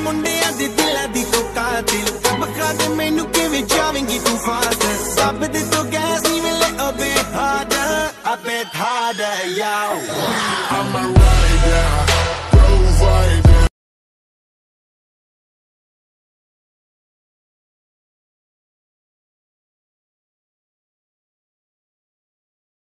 मुंडिया दी दिला दी तो कातिल बखा दे मैनू किवें जावेंगी तू फास्ट सब दे तो गैस नहीं मिले a bit harder yo I'm a